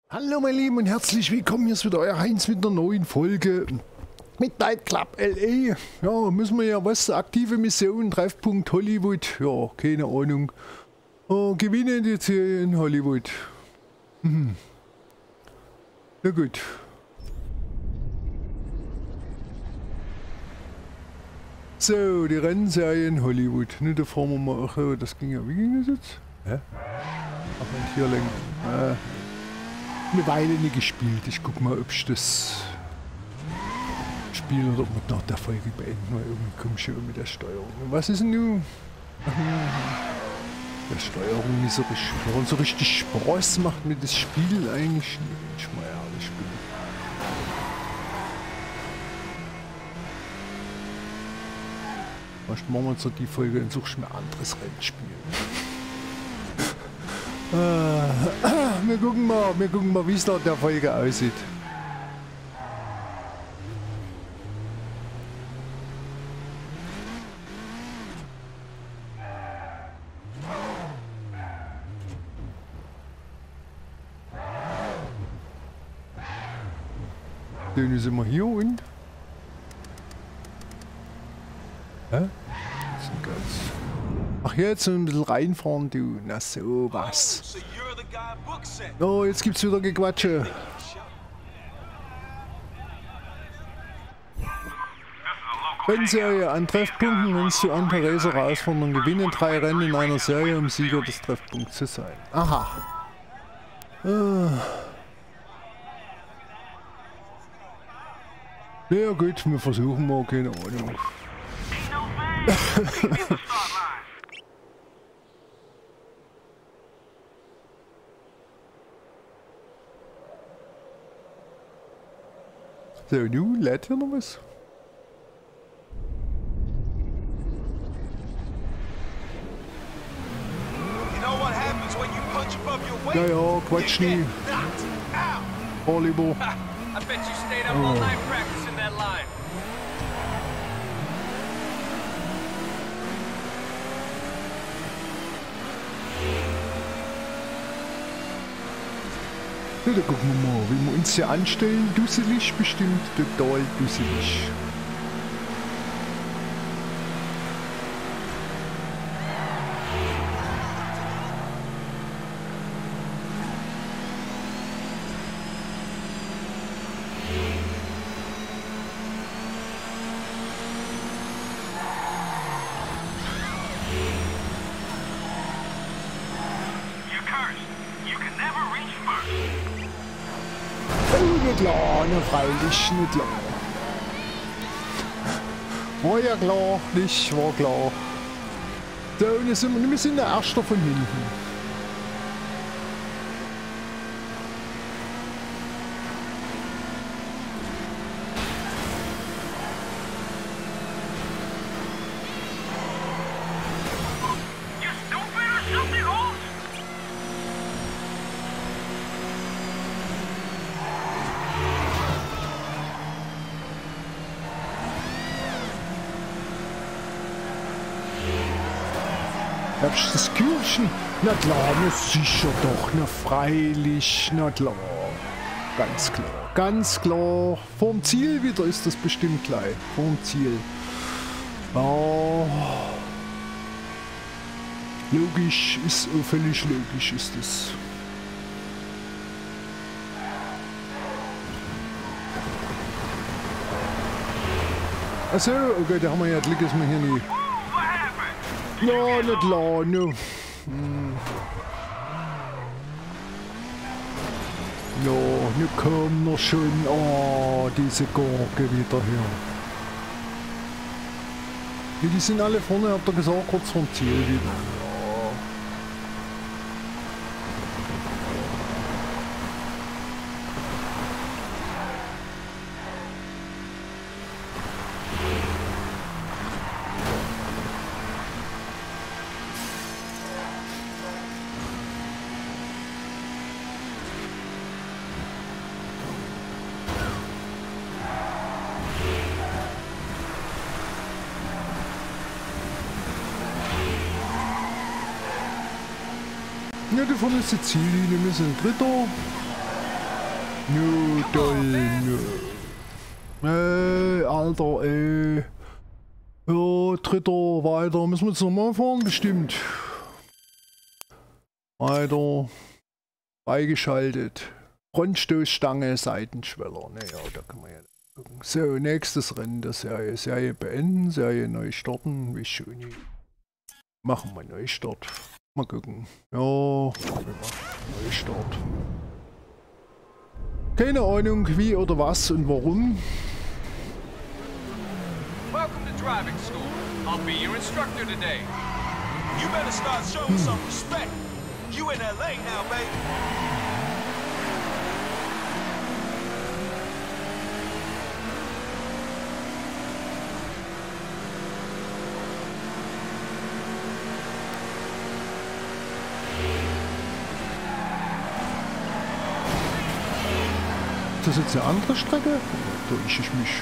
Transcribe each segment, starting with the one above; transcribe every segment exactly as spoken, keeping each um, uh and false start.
Hallo meine Lieben und herzlich willkommen, hier ist wieder euer Heinz mit einer neuen Folge mit Night Club L A. Ja, müssen wir ja was, aktive Mission, Treffpunkt Hollywood, ja, keine Ahnung. Oh, gewinnen jetzt hier in Hollywood. Hm. Na gut. So, die Rennserie in Hollywood. Ne, da fahren wir mal, ach, das ging ja, wie ging das jetzt? Hä? Ach, und hier lenken. Ah. Eine Weile nicht gespielt. Ich guck mal, ob ich das spiele oder ob wir nach der Folge beenden, weil irgendwie komme ich schon mit der Steuerung. Und was ist denn nun? Der Steuerung nicht so richtig, warum so richtig Spaß macht mir das Spiel eigentlich nicht, wenn ich mal ehrlich bin. Vielleicht machen wir uns noch die Folge und suche ich mir ein anderes Rennspiel. äh, wir gucken mal, wir gucken mal, wie es nach der Folge aussieht. Dann sind wir hier und... Hä? Ach, jetzt ein bisschen reinfahren, du. Na so was. Oh, jetzt gibt's wieder Gequatsche. Rennserie an Treffpunkten, nennst du an per Racer rausfahren und gewinnen drei Rennen in einer Serie, um Sieger des Treffpunkts zu sein. Aha. Ah. Ja gut, wir versuchen mal, keine Ahnung. So, nun lädt hier noch was. Ja, ja, Quatsch nie. Oh, lieber. Oh. Ja, da gucken wir mal, wie wir uns hier anstellen. Dusselig bestimmt, total dusselig. Nicht klar, ne, freilich, nicht klar. War ja klar, nicht, war klar. So, und jetzt sind wir, wir sind der Erste von hinten. Hörst du das Kühlchen? Na klar, na sicher doch, na freilich, na klar. Ganz klar, ganz klar. Vorm Ziel wieder ist das bestimmt gleich. Vorm Ziel. Oh. Logisch ist, oh, völlig logisch ist es. Achso, okay, da haben wir ja Glück, dass wir hier nicht. Ja, nicht klar, ne. Hm. Ja, ne kommen wir schon. Oh, diese Gurke wieder hier. Ja, die sind alle vorne, habt ihr gesagt, kurz vorm Ziel wieder. Ja, da vorne ist die Ziellinie, wir sind Dritter. Nö, doll, nö. Ey, Alter, ey. Ja, dritter, weiter. Müssen wir jetzt nochmal fahren? Bestimmt. Weiter. Beigeschaltet. Frontstoßstange, Seitenschweller. Naja, da kann man ja gucken. So, nächstes Rennen der Serie. Serie beenden, Serie neu starten. Wie schön. Machen wir Neustart. Mal gucken. Ja, wir machen Neustart. Keine Ahnung, wie oder was und warum. Welcome to driving school. I'll be your instructor today. You better start showing some respect. You in L A now, baby. Ist das jetzt eine andere Strecke? Da ich ich mich.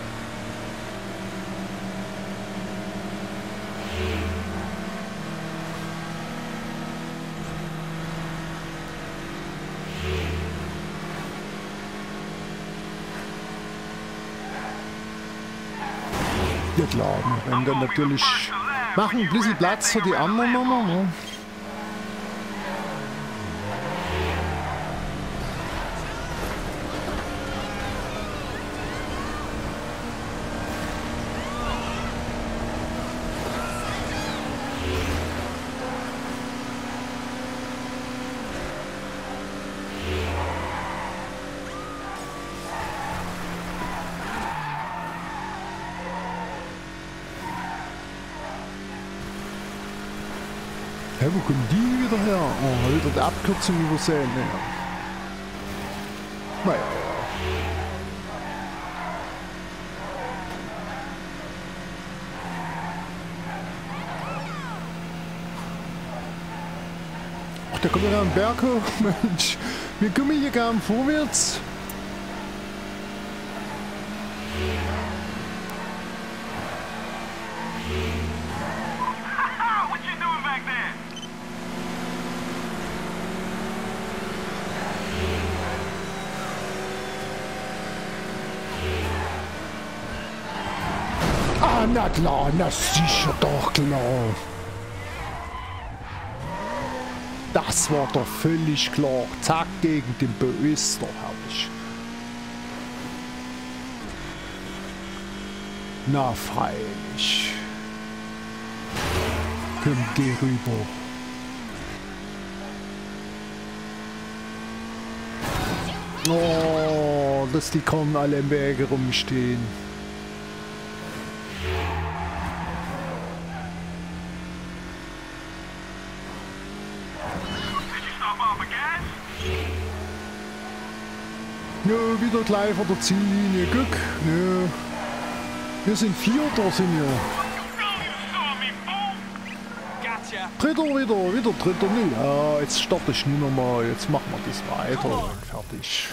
Ja klar, wir werden dann natürlich machen ein bisschen Platz für die anderen nochmal. Ne? Hä, wo kommen die wieder her? Oh, wieder die Abkürzung übersehen. Naja. Naja, ja. Ach, da kommt ja ein Berg hoch. Mensch, wir kommen hier gar nicht vorwärts. Ah, na klar, na sicher doch klar. Das war doch völlig klar. Zack, gegen den Böster, herrlich. Na freilich. Komm, geh rüber. Oh, dass die kommen alle im Wege rumstehen. Nö, wieder gleich vor der Ziellinie. Guck, nö. Wir sind Vierter, sind wir. Dritter wieder, wieder Dritter. Nö, ja, jetzt starte ich nur noch mal. Jetzt machen wir das weiter und fertig.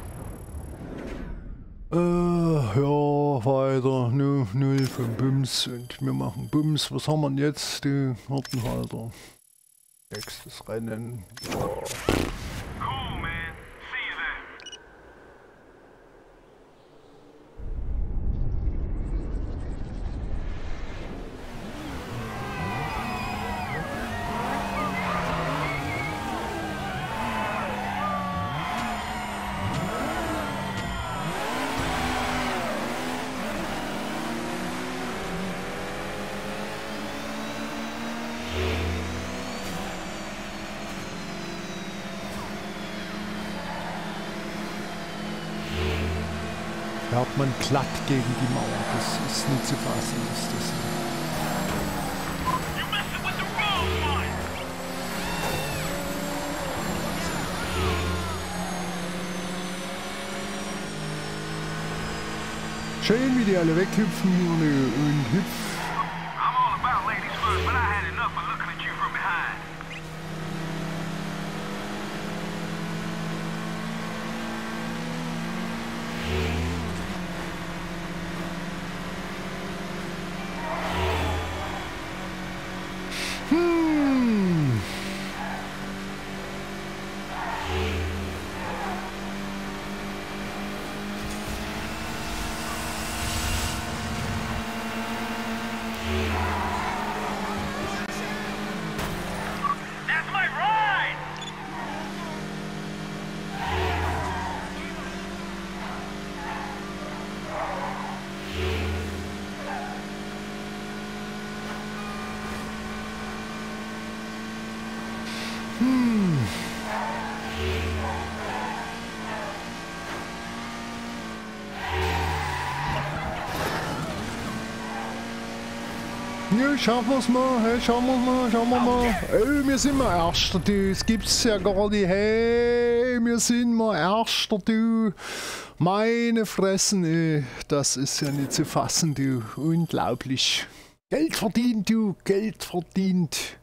Äh, ja, weiter. Nö, null von Bums und wir machen Bums. Was haben wir denn jetzt? Die Hortenhalter. Nächstes Rennen. Ja. Da hat man glatt gegen die Mauer. Das ist nicht zu fassen. Ist das nicht. Schön, wie die alle weghüpfen und, und hüpfen. Hm. Ja, schaffen wir's mal, hey, schauen wir mal, schauen wir mal. Hey, wir sind mal Erster, du, das gibt's ja gar nicht. Hey, wir sind mal Erster, du. Meine Fressen, ey, das ist ja nicht zu fassen, du. Unglaublich. Geld verdient, du, Geld verdient.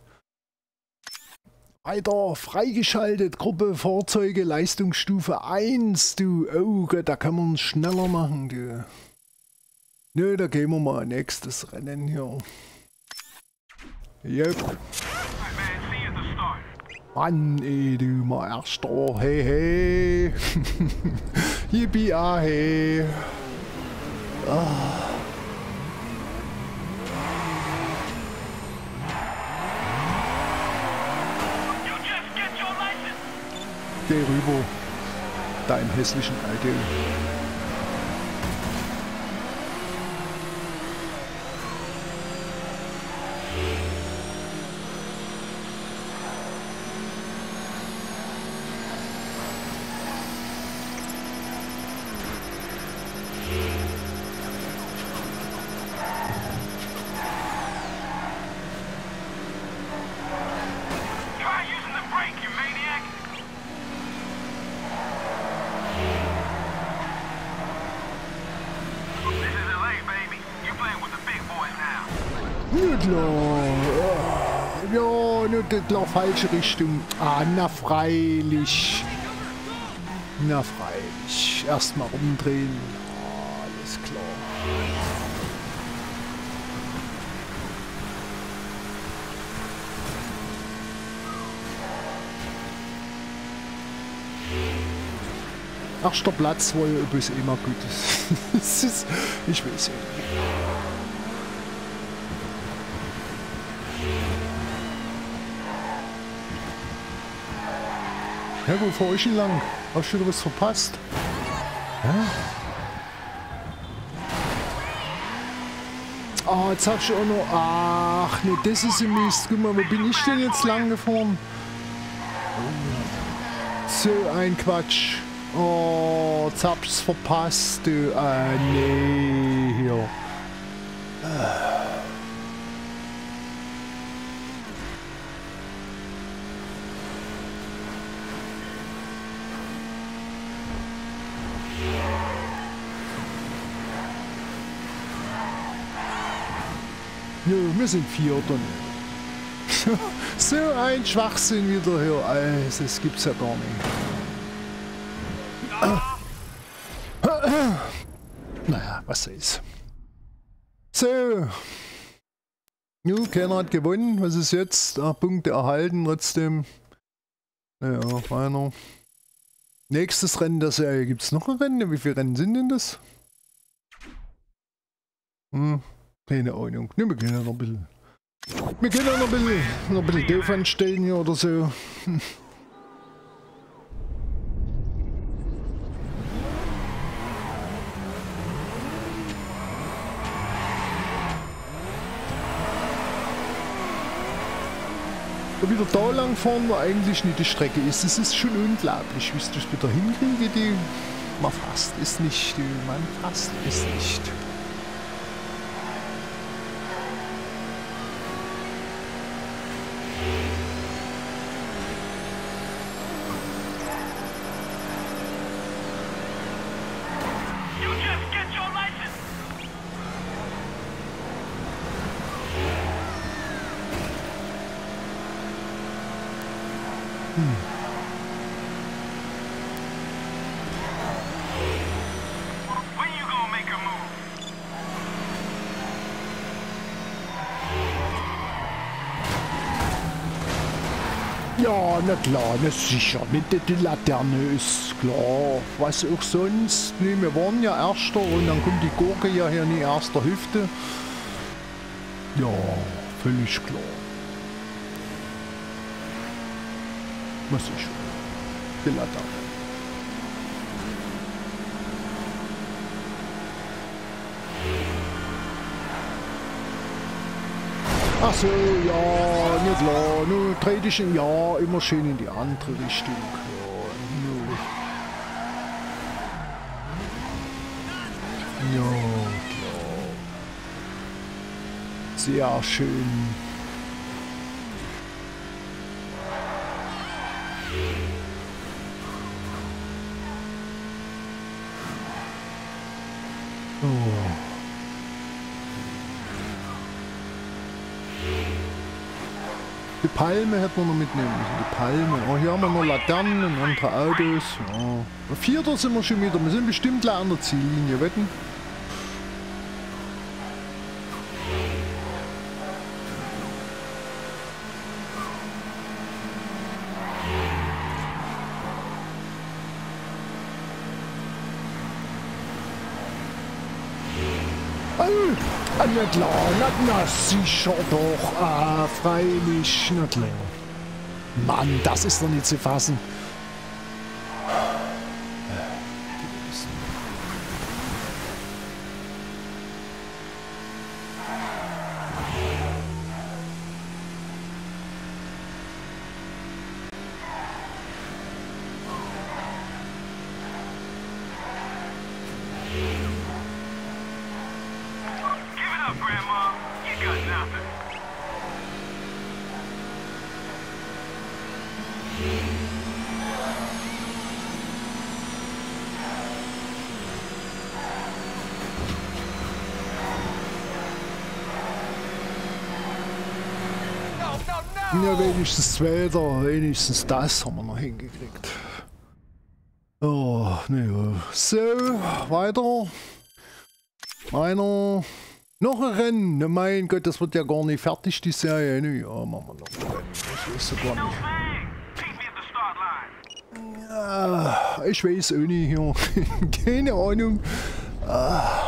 Weiter, freigeschaltet, Gruppe, Fahrzeuge, Leistungsstufe eins, du. Oh Gott, da kann man schneller machen, du. Nö, da gehen wir mal nächstes Rennen hier. Yep. Mann, ey, du mal Erster. Hey, hey. Yippie, ah, hey. Ah. Geh rüber. Dein hässlichen Auto. Ja, nur klar, falsche Richtung. Ah, na freilich. Na freilich. Erstmal rumdrehen. Ah, alles klar. Erster Platz, wo ja übrigens immer gut ist. ist ich weiß ja nicht. Ja, wo fahr ich denn lang? Hast du wieder was verpasst? Hä? Ah, jetzt hab ich auch noch... Ach, ne, das ist ein Mist. Guck mal, wo bin ich denn jetzt lang gefahren? So ein Quatsch. Oh, jetzt hab ich's verpasst, du. Ah, nee, hier. Ah. Ja, wir sind Vierter. So ein Schwachsinn wieder hier. Also, das gibt's ja gar nicht. Naja, was soll's. So. Nu, keiner hat gewonnen. Was ist jetzt? Ah, Punkte erhalten trotzdem. Naja, weiter. Nächstes Rennen der Serie. Gibt's noch ein Rennen? Wie viele Rennen sind denn das? Hm. Keine Ahnung. Ne, wir können ja noch ein bisschen. Wir können ja noch ein bisschen, noch ein bisschen doof anstellen hier oder so. Hm. Wieder da lang fahren, wo eigentlich nicht die Strecke ist. Es ist schon unglaublich, wie ich das wieder hinkriege. Die man fasst es nicht. Die man fasst es nicht. Hm. Ja, na klar, na sicher, mit der die Laterne ist klar. Was auch sonst, ne, wir waren ja Erster und dann kommt die Gurke ja hier in die erste Hüfte. Ja, völlig klar. Was ist die Laterne? Ach so, ja, nicht klar. Nun dreh dich im Jahr immer schön in die andere Richtung. Ja, ja klar. Sehr schön. Oh. Die Palme hätten wir noch mitnehmen müssen. Die Palme. Oh, hier haben wir noch Laternen und andere Autos. Ja. Vierter sind wir schon wieder. Wir sind bestimmt gleich an der Ziellinie, wetten? Ah, na klar, na, na sicher doch. Ah, freilich, na klar. Mann, das ist doch nicht zu fassen. Ja, wenigstens Zweiter, wenigstens das haben wir noch hingekriegt. Oh, ne, so, weiter. Einer. Noch ein Rennen. Ne, mein Gott, das wird ja gar nicht fertig, die Serie. Ne, ja, machen wir noch ein Rennen. Ich weiß sogar nicht. Ja, ich weiß auch nicht hier. Keine Ahnung. Ah.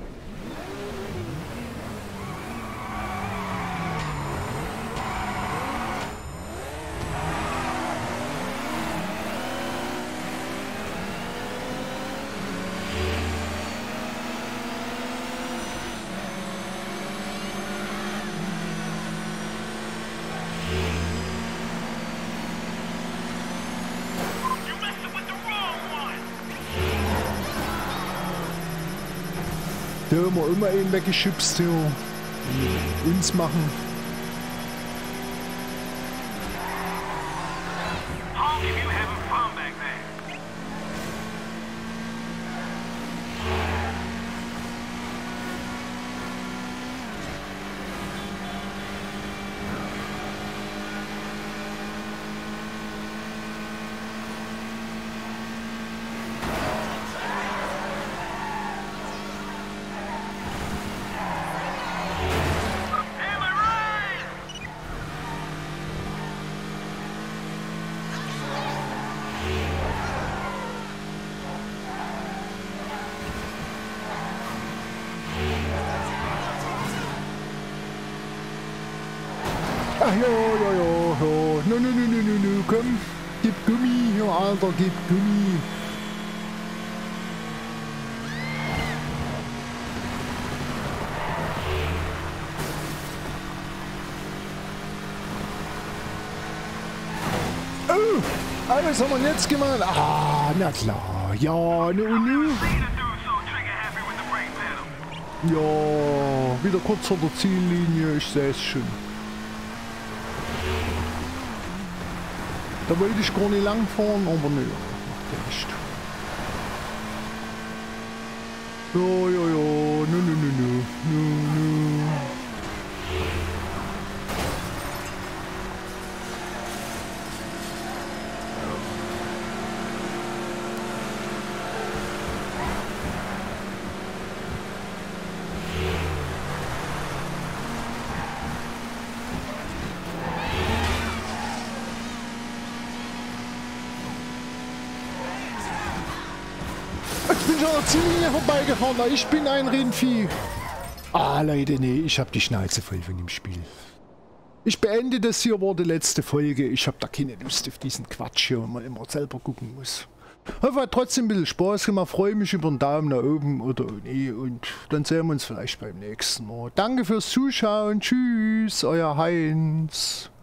Da haben wir immer einen weggeschubst hier. Uns machen. Ach ja, ja, ja, ja. No, no, no, no, no, no. Komm, gib Gummi hier, Alter, gib Gummi. Oh, was haben wir jetzt gemacht? Ah, na klar. Ja, no, no. Ja, wieder kurz vor der Ziellinie, ich sehe es schon. Da wollte ich gar nicht lang fahren, aber ne, macht ja nicht. Ja, ja, ja, nö, nö, nö, nö, nö, nö. Ich bin schon an der Ziellinie vorbeigefahren, ich bin ein Rindvieh. Ah, Leute, nee, ich hab die Schnauze voll von dem Spiel. Ich beende das hier, war die letzte Folge. Ich hab da keine Lust auf diesen Quatsch hier, wenn man immer selber gucken muss. Hoffe, hat trotzdem ein bisschen Spaß gemacht. Freue mich über einen Daumen nach oben oder nee. Und dann sehen wir uns vielleicht beim nächsten Mal. Danke fürs Zuschauen. Tschüss, euer Heinz.